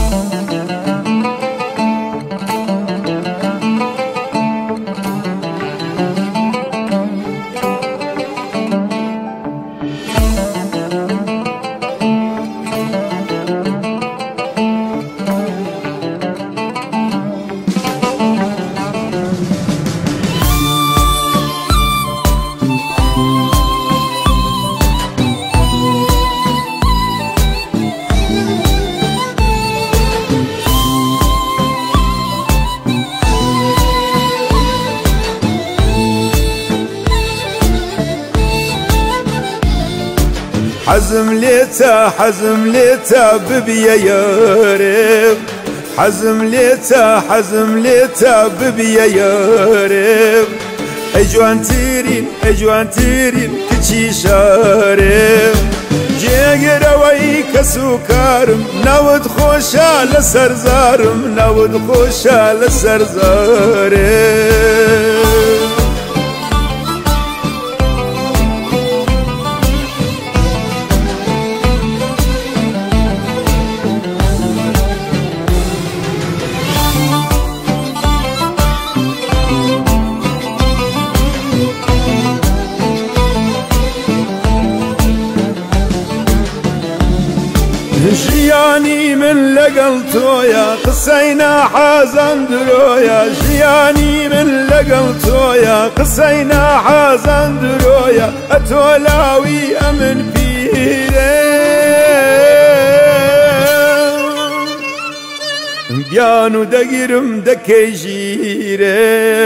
حزم ليتا ببيا يارب حزم ليتا ببيا يارب اجوان تيرين كچي شارب جيگروي كسوكارم ناود خوشا لسرزارم ناود خوشا لسرزارم جياني من لقلتويا قصينا حازن درويا جياني من لقلتويا قصينا حازن درويا أتولاوي أمن فيري بيانو دقيرم دكيجيري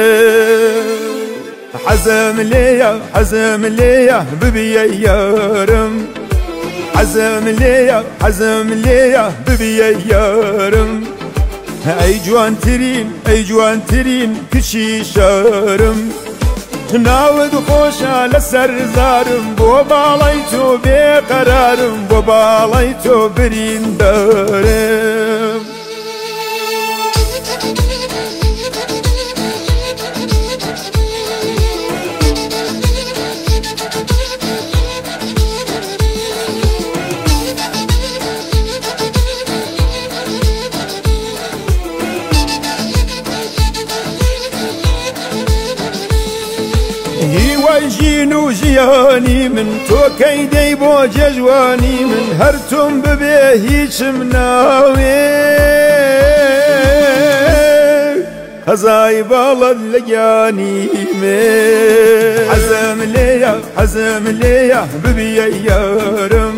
حزم ليا ببيا يارم حزم ليا ببيا يارم اي جوان ترين كشي شارم ناود خوشا لسر زارم بو بالايتو بقرارم بو بالايتو برين دارم جينو جياني من تو كيدي بو جواني من هرتم ببيهيش مناوي هزاي بالله لقاني من حزم ليا ببيا يارم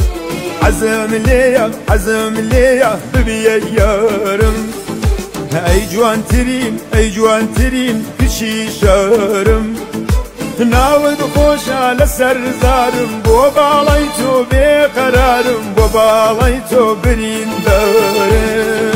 حزم ليا ببيا يارم اي جوان ترين كشي شارم ناود خوشا لسر زارم بو بالايتو بقرارم بو بالايتو برين دارم